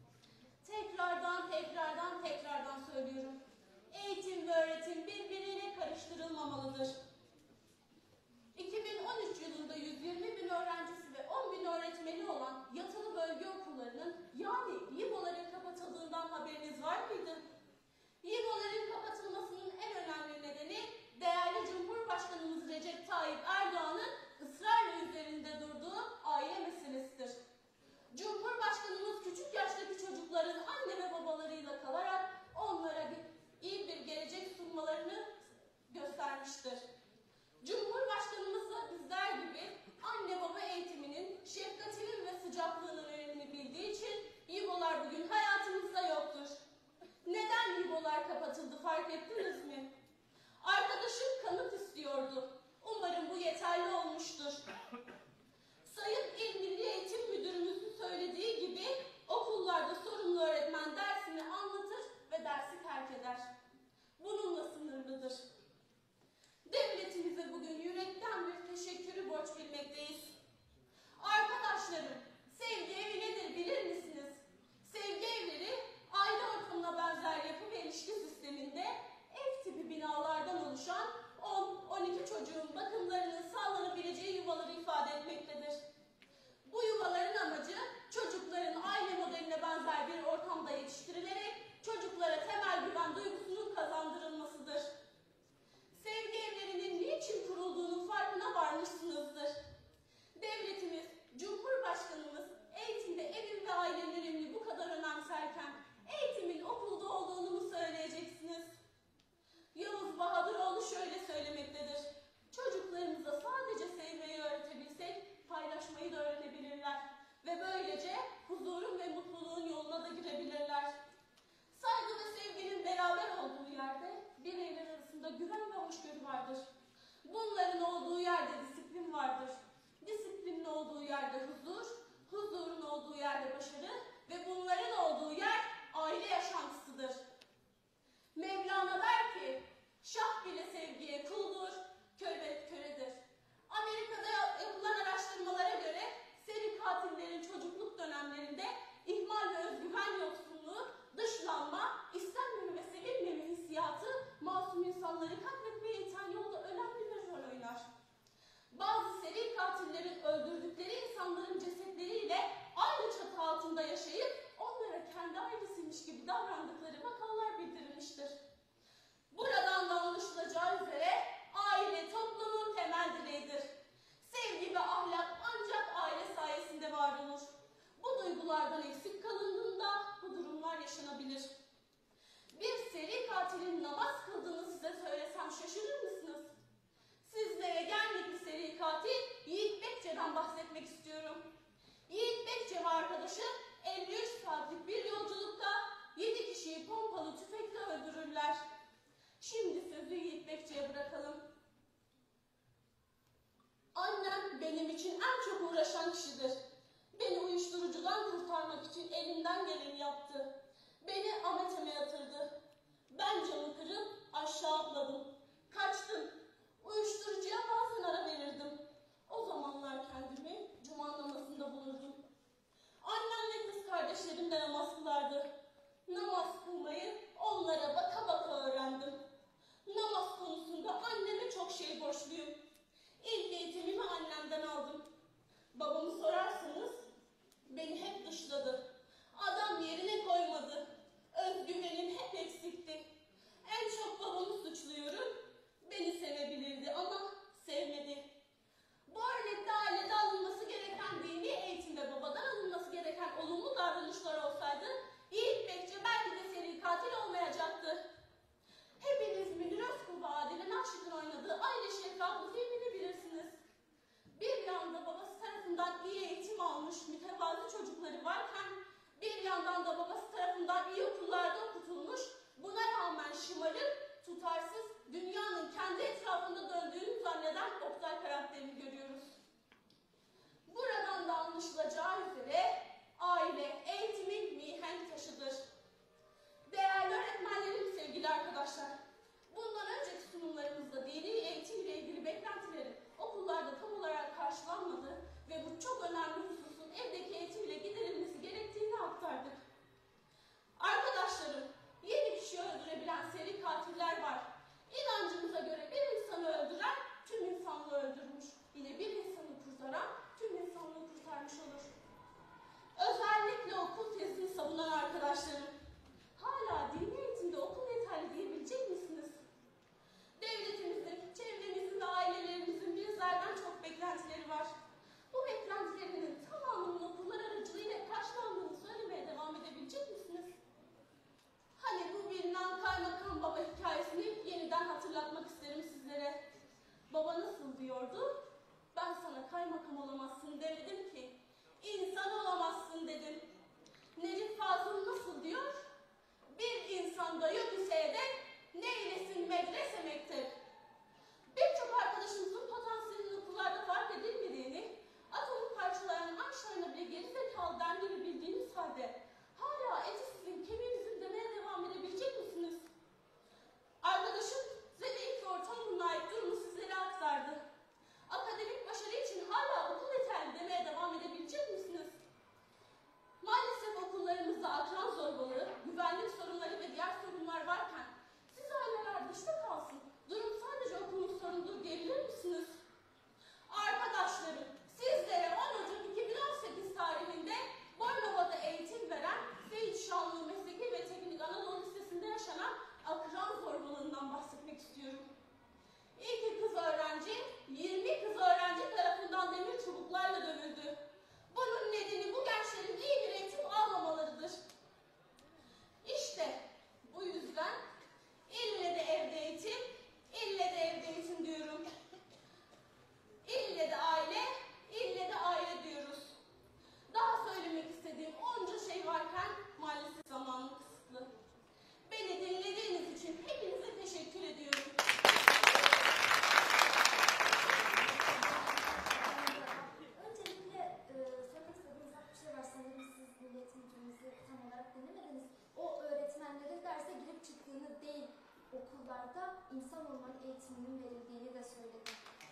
Tekrardan söylüyorum. Eğitim ve öğretim birbiriyle karıştırılmamalıdır. 2013 yılında 120.000 öğrencisi ve 10.000 yani YİBO'ların kapatıldığından haberiniz var mıydı? YİBO'ların kapatılmasının en önemli nedeni değerli Cumhurbaşkanımız Recep Tayyip Erdoğan'ın ısrarla üzerinde durduğu aile meselesidir. Cumhurbaşkanımız küçük yaştaki çocukların anne ve babalarıyla kalarak onlara iyi bir gelecek sunmalarını göstermiştir. Cumhurbaşkanımız da bizler gibi anne baba eğitiminin, şefkatinin ve sıcaklığının önemini bildiği için YİBO'lar bugün hayatımızda yoktur. Neden YİBO'lar kapatıldı fark ettiniz mi? Arkadaşım kanıt istiyordu. Umarım bu yeterli olmuştur. Sayın İl Milli Eğitim Müdürümüzün söylediği gibi okullarda sorumlu öğretmen dersini anlatır ve dersi terk eder. Bununla sınırlıdır. Devletimize bugün yürekten bir teşekkürü borç bilmekteyiz. Arkadaşlarım, sevgi evi nedir bilir misiniz? Sevgi evleri aile ortamına benzer yapı ve ilişki sisteminde ev tipi binalardan oluşan 10-12 çocuğun bakımlarının sağlanabileceği yuvaları ifade etmektedir. Bu yuvaların amacı çocukların aile modeline benzer bir ortamda yetiştirilerek çocuklara temel güven duygusunun kazandırılmasıdır. Sevgi evlerinin niçin kurulduğunun farkına varmışsınızdır. Devletimiz, Cumhurbaşkanımız eğitimde evin ve ailenin önemini bu kadar önemserken eğitimin okulda olduğunu mu söyleyeceksiniz? Yavuz Bahadıroğlu şöyle söylemektedir. Çocuklarımıza sadece sevmeyi öğretebilsek paylaşmayı da öğrenebilirler ve böylece huzurun ve mutluluğun yoluna da girebilirler. Saygı ve sevginin beraber olduğu yerde bireyler arasında güven ve hoşgörü vardır. Bunların olduğu yerde disiplin vardır. Disiplinin olduğu yerde huzur, huzurun olduğu yerde başarı ve bunların olduğu yer aile yaşantısıdır. Mevlana der ki, şah bile sevgiye kuldur, köle köledir. Amerika'da yapılan araştırmalara göre seri katillerin çocukluk dönemlerinde ihmal ve özgüven yoksunluğu, dışlanma, istenmeme ve sevilmeme hissiyatı masum insanları katletmeye iten yolda önemli bir rol oynar. Bazı seri katillerin öldürdükleri insanların cesetleriyle aynı çatı altında yaşayıp onlara kendi ailesiymiş gibi davrandıkları vakalar bildirilmiştir. Buradan da anlaşılacağı üzere aile toplumun temel direğidir. Sevgi ve ahlak ancak aile sayesinde var olur. Bu duygulardan eksik kalındığında bu durumlar yaşanabilir. Bir seri katilin namaz kıldığını size söylesem şaşırır mısınız? Sizlere Gemlikli seri katil Yiğit Bekçe'den bahsetmek istiyorum. Yiğit Bekçe ve arkadaşı 53 saatlik bir yolculukta 7 kişiyi pompalı tüfekle öldürürler. Şimdi sözü Yiğit Bekçe'ye bırakalım. Annem benim için en çok uğraşan kişidir. Beni uyuşturucudan kurtarmak için elinden geleni yaptı. Beni Ametem'e yatırdı. Ben camı kırıp aşağı atladım. Kaçtım. Uyuşturucuya bazen ara verirdim. O zamanlar kendimi cuma namazında bulurdum. Annem ve kız kardeşlerim de namaz kılardı. Namaz kılmayı onlara baka baka öğrendim. Namaz konusunda anneme çok şey borçluyum. İlk eğitimimi annemden aldım. Babamı sorarsanız beni hep dışladı. Adam yerine koymadı. Özgüvenim hep eksikti. En çok babamı suçluyorum. Beni sevebilirdi ama sevmedi. Bu örnekte ailede alınması gereken dini eğitimde babadan alınması gereken olumlu davranışlar olsaydı Yiğit Bekçe belki de seri katil olmayacaktı. Hepiniz Münir Özkul ve Adile Nakşit'in oynadığı Aile Şefkatlı filmini bilirsiniz. Bir yanda babası tarafından iyi eğitim almış mütevazı çocukları varken bir yandan da babası tarafından iyi okullarda okutulmuş, buna rağmen şımarık, tutarsız, dünyanın kendi etrafında döndüğünü zanneden Oktay karakterini görüyoruz. Buradan da anlaşılacağı üzere aile eğitimin mihenk taşıdır. Değerli öğretmenlerim, sevgili arkadaşlar, bundan önceki sunumlarımızda dini eğitim ile ilgili beklentilerin okullarda tam olarak karşılanmadığı ve bu çok önemli hususun evdeki eğitim ile giderilmesi gerektiğini aktardık. Arkadaşlarım, 7 kişi öldürebilen seri katiller var. İnancımıza göre bir insanı öldüren tüm insanlığı öldürmüş. diyordu. Ben sana kaymakam olamazsın demedim ki. İnsan olamazsın dedim. Necip Fazıl nasıl diyor? Bir insanda yok ise edep, neylesin medrese mektep. Birçok arkadaşımızın potansiyelinin okullarda fark edilmediğini, atomu parçalayan Einstein'a bile gerizekalı dendiğini bildiğiniz halde hala eti sizin kemiğinizin demeye devam edebilecek misiniz? Arkadaşım size de ilk ortam bununla ait durumu sizlere aktardı. Akademik başarı için hala okul yeterli demeye devam edebilecek misiniz? Maalesef okullarımızda akran zorbalığı, güvenlik sorunları ve diğer sorunlar varken siz aileler dışta kalsın, durum sadece okulun sorunudur diyebilir misiniz? Arkadaşlarım, sizlere 10 Ocak 2018 tarihinde Bornova'da eğitim veren Seyit Şanlı Mesleki ve Teknik Anadolu Lisesi'nde yaşanan akran zorbalığından bahsetmek istiyorum. İlk kız öğrenci, 20 kız öğrenci tarafından demir çubuklarla dövüldü. Bunun nedeni bu gençlerin iyi bir eğitim almamalarıdır. İşte bu yüzden ille de evde eğitim, ille de evde eğitim diyorum. İlle de aile diyoruz. Daha söylemek istediğim onca şey varken maalesef zamanım kısıtlı. Beni dinlediğiniz için hepinize teşekkür ediyorum. Öncelikle söylemek istediğiniz bir şey var. Sanırım siz Milli Eğitim Müdürümüzü tam olarak dinlemediniz. O öğretmenlerin derse girip çıktığını değil, okullarda insan olmanın eğitiminin verildiğini de söyledi.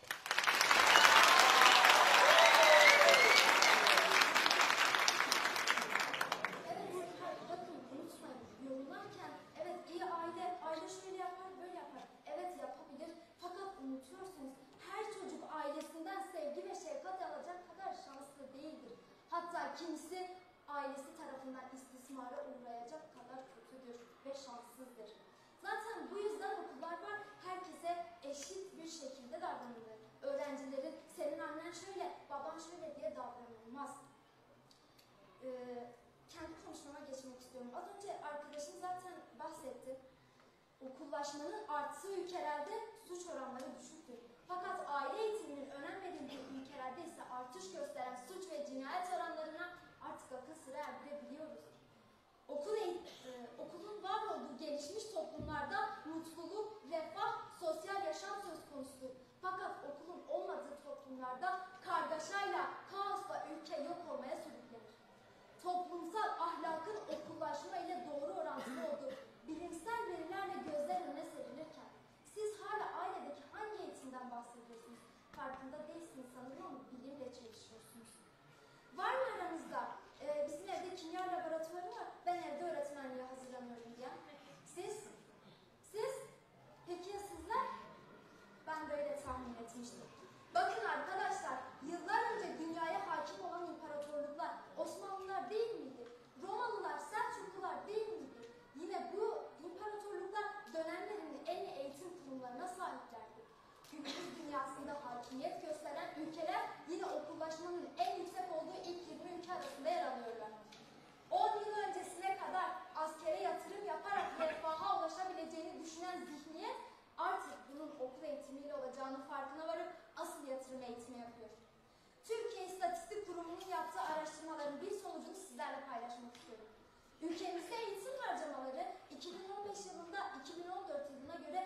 Evet, bakın unutmayın. Yorumlarken evet iyi aile şöyle yapar, böyle yapar. Evet yapabilir. Fakat unutuyorsunuz. Her çocuk ailesinden sevgi ve şefkat alacak kadar şanslı değildir. Hatta kimisi ailesi tarafından istismara uğrayacak kadar kötüdür ve şanssızdır. Zaten bu yüzden okullar var. Herkese eşit bir şekilde davranılır. Öğrencilerin senin annen şöyle, baban şöyle diye davranılmaz. Kendi konuşmama geçmek istiyorum. Az önce arkadaşım zaten bahsetti. Okullaşmanın arttığı ülkelerde suç oranları düşüktür. Fakat aile eğitiminin önem verildiği ülkelerde ise artış gösteren suç ve cinayet oranlarına artık akıl sıra erdirebiliyoruz. Okulun var olduğu gelişmiş toplumlarda mutluluk, refah, sosyal yaşam söz konusudur. Fakat okulun olmadığı toplumlarda kargaşayla, kaosla ülke yok olmaya sürüklenir. Toplumsal ahlakın okullaşma ile doğru orantılı olduğu bilimsel verilerle gözler önüne serilirken siz hala ailedeki hangi eğitimden bahsediyorsunuz? Farkında değilsiniz sanırım ama bilimle çalışıyorsunuz. Var mı aranızda? Bizim evde kimya laboratuvarı var. Ben evde öğretmenliğe hazırlanıyorum diye. Siz? Peki ya sizler? Ben böyle tahmin etmiştim. Bakın arkadaşlar, yıllar önce dünyaya hakim olan imparatorluklar Osmanlılar değil miydi? Romalılar, Selçuklular değil miydi? Yine bu imparatorluklar dönemlerinde en iyi eğitim kurumlarına sahiplerdi. Günümüz dünyasında hakimiyet gösteren ülkeler yine okullaşmanın en yüksek olduğu ilk 20 ülke arasında yer alıyorlar. 10 yıl öncesine kadar askere yatırım yaparak refaha ulaşabileceğini düşünen zihniyet artık bunun okul eğitimiyle olacağını farkına varıp asıl yatırım eğitimi yapıyor. Türkiye İstatistik Kurumu'nun yaptığı araştırmaların bir sonucunu sizlerle paylaşmak istiyorum. Ülkemizde eğitim harcamaları 2015 yılında 2014 yılına göre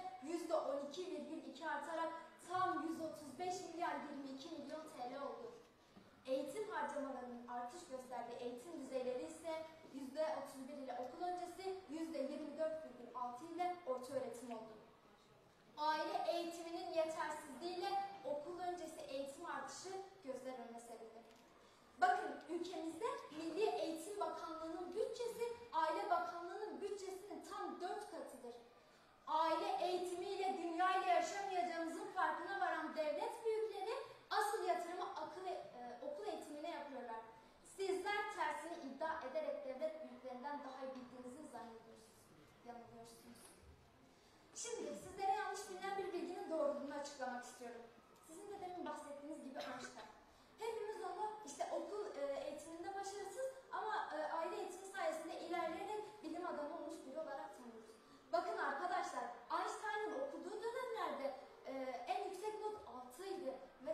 %12,2 artarak tam 135 milyar 22 milyon TL oldu. Eğitim harcamalarının artış gösterdiği eğitim düzeyleri ise %31 ile okul öncesi, %24,6 ile orta öğretim oldu. Aile eğitiminin yetersizliğiyle okul öncesi eğitim artışı gözler önüne serildi. Bakın ülkemizde Milli Eğitim Bakanlığı'nın bütçesi Aile Bakanlığı'nın bütçesinin tam 4 katıdır. Aile eğitimiyle dünya ile yaşamayacağımızın farkına varan devlet büyükleri asıl yatırımı okul eğitimine yapıyorlar. Sizler tersini iddia ederek devlet büyüklerinden daha iyi bildiğinizi zannediyorsunuz. Yanılıyorsunuz. Şimdi sizlere yanlış bilinen bir bilginin doğruluğunu açıklamak istiyorum. Sizin de demin bahsettiğiniz gibi Einstein. Hepimiz onu işte okul eğitiminde başarısız ama aile eğitimi sayesinde ilerleyerek bilim adamı olmuş biri olarak tanıyoruz. Bakın arkadaşlar, Einstein'ın okuduğu dönemlerde en yüksek not 6'ydı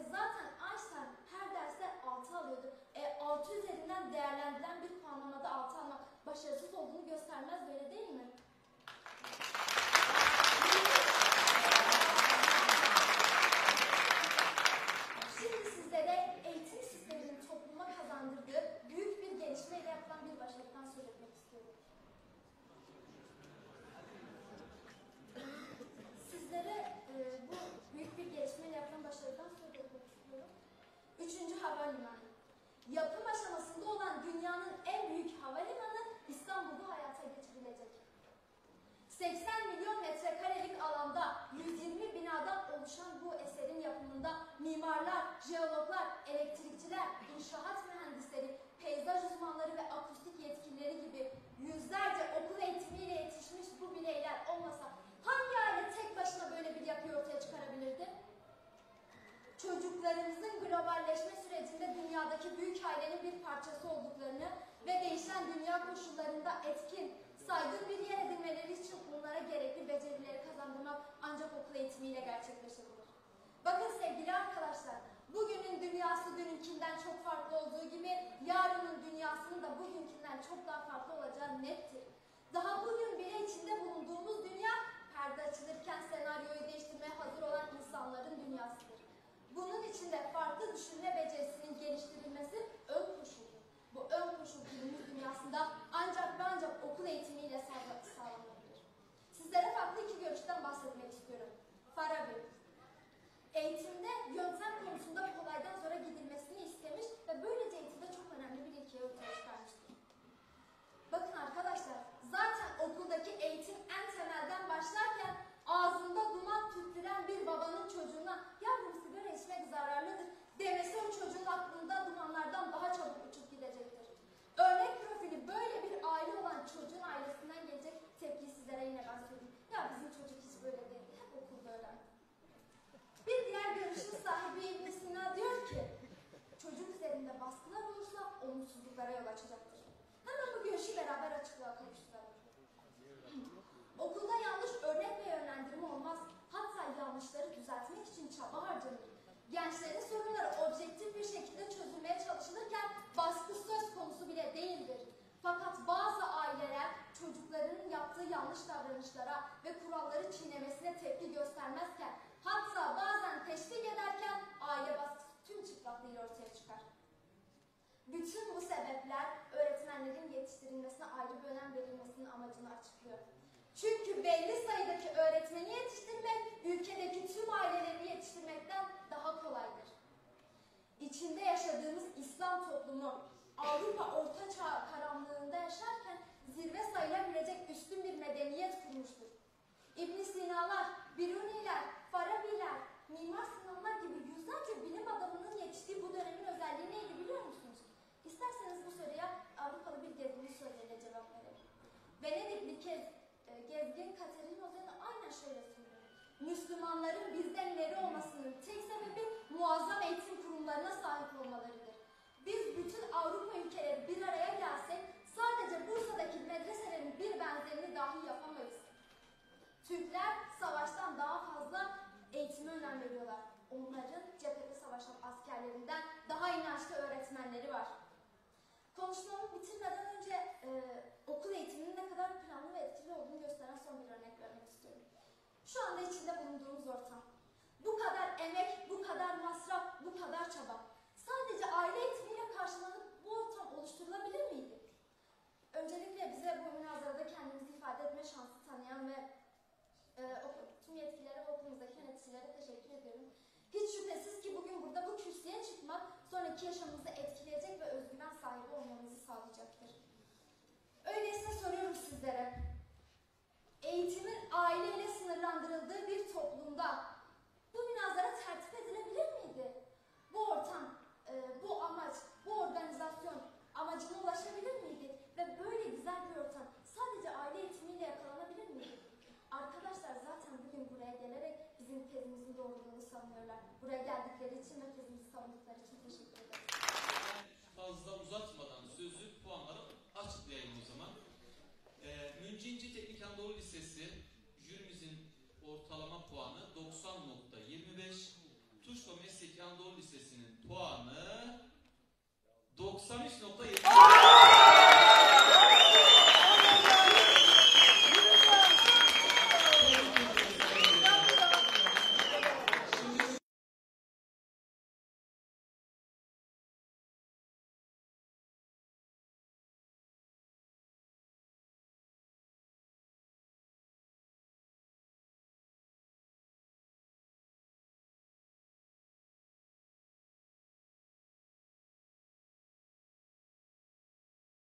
tarafından değerlendirilen bir puanlamada 6 almak başarısız olduğunu göstermez, böyle değil mi? Şimdi sizlere eğitim sisteminin topluma kazandırdığı büyük bir gelişmeyle yapılan bir başarıdan söz etmek istiyorum. Sizlere bu büyük bir gelişmeyle yapılan başarıdan söz etmek istiyorum. 3. Havalimanı. Yapım aşamasında olan dünyanın en büyük havalimanı İstanbul'da hayata geçirilecek. 80 milyon metrekarelik alanda 120 binadan oluşan bu eserin yapımında mimarlar, jeologlar, elektrikçiler, inşaat mühendisleri, peyzaj uzmanları ve akustik yetkilileri gibi yüzlerce okul eğitimiyle yetişmiş bu bireyler olmasa hangi aile tek başına böyle bir yapıyı ortaya çıkarabilirdi? Çocuklarımızın globalleşme sürecinde dünyadaki büyük ailenin bir parçası olduklarını ve değişen dünya koşullarında etkin, saygın bir yer edinmeleri için onlara gerekli becerileri kazandırmak ancak okul eğitimiyle gerçekleşebilir. Bakın sevgili arkadaşlar, bugünün dünyası dününkinden çok farklı olduğu gibi yarının dünyasının da bugünkünden çok daha farklı olacağı nettir. Daha bugün bile içinde bulunduğumuz dünya perde açılırken senaryoyu değiştirmeye hazır olan insanların dünyasıdır. Bunun için de farklı düşünme becerisinin geliştirilmesi ön koşuldur. Bu ön koşul günümüz dünyasında ancak ve ancak okul eğitimiyle sağlanabilir. Sizlere farklı iki görüşten bahsetmek istiyorum. Farabi, eğitimde yöntem konusunda kolaydan zora gidilmesini istemiş ve böylece eğitimde çok önemli bir ilkeyi ortaya çıkarmıştır. Bakın arkadaşlar, zaten okuldaki eğitim en temelden başlarken ağzında duman tüttüren bir babanın çocuğuna "Yavrum, sigara içmek zararlıdır" demesi o çocuğun aklında dumanlardan daha çabuk uçup gidecektir. Örnek profili böyle bir aile olan çocuğun ailesinden gelecek tepkiyi sizlere yine ben söyleyeyim. Ya bizim çocuk hiç böyle değildi, hep okulda öğrendi. Bir diğer görüşün sahibi İbn Sina diyor ki, çocuk üzerinde baskılar olursa umutsuzluklara yol açacaktır. Hemen bu görüşü beraber açıklığa kavuşturalım. Okulda yanlış örnek ve yönlendirme olmaz. Hatta yanlışları düzeltmek için çaba harcanır. Gençlerin sorunları objektif bir şekilde çözülmeye çalışılırken baskı söz konusu bile değildir. Fakat bazı aileler çocuklarının yaptığı yanlış davranışlara ve kuralları çiğnemesine tepki göstermezken, hatta bazen teşvik ederken aile baskısı tüm çıplaklığıyla ortaya çıkar. Bütün bu sebepler öğretmenlerin yetiştirilmesine ayrı bir önem verilmesinin amacını açıklıyor. Çünkü belli sayıdaki öğretmeni yetiştirmek, ülkedeki tüm aileleri yetiştirmekten daha kolaydır. İçinde yaşadığımız İslam toplumu, Avrupa Orta Çağ karanlığında yaşarken zirve sayılabilecek üstün bir medeniyet kurmuştur. İbn Sina'lar, Biruniler, Farabiler, Mimar Sinanlar gibi yüzlerce bilim adamının yetiştiği bu dönemin özelliği neydi biliyor musunuz? İsterseniz bu soruya Avrupalı bir gezgin sözleriyle cevap verelim. Venedikli gezgin Katerina Ozan'a aynen şöyle söylüyor. Müslümanların bizden ileri olmasının tek sebebi muazzam eğitim kurumlarına sahip olmalarıdır. Biz bütün Avrupa ülkeleri bir araya gelsek sadece Bursa'daki medreselerin bir benzerini dahi yapamayız. Türkler savaştan daha fazla eğitime önem veriyorlar. Onların cephede savaşan askerlerinden daha inançlı öğretmenleri var. Konuşmamı bitirmeden önce okul eğitiminin ne kadar planlı ve etkili olduğunu gösteren son bir örnek vermek istiyorum. Şu anda içinde bulunduğumuz ortam. Bu kadar emek, bu kadar masraf, bu kadar çaba. Sadece aile eğitimiyle karşılanıp bu ortam oluşturulabilir miydi? Öncelikle bize bu münazarada kendimizi ifade etme şansı tanıyan ve tüm yetkililere ve okulumuzdaki yöneticilere teşekkür ediyorum. Hiç şüphesiz ki bugün burada bu kürsüye çıkmak sonraki yaşamımızı etkileyecek ve özgüven sahibi olmamızı sağlayacaktır. Öyleyse soruyorum sizlere. Eğitimin aileyle sınırlandırıldığı bir toplumda bu münazara tertip edilebilir miydi? Bu ortam, bu amaç, bu organizasyon amacına ulaşabilir miydi? Ve böyle güzel bir ortam sadece aile eğitimiyle yakalanabilir miydi? Arkadaşlar zaten bugün buraya gelerek bizim tezimizin doğruluğunu savunuyorlar. Buraya geldikleri için ve tezimizi savundukları için teşekkür ederim. Fazla uzatmadan sözlü puanları açıklayayım o zaman. Müncinci Teknik Anadolu Lisesi jürimizin ortalama puanı 90.25. Tuşba Mesleki Anadolu Lisesi'nin puanı 90.25. 93.7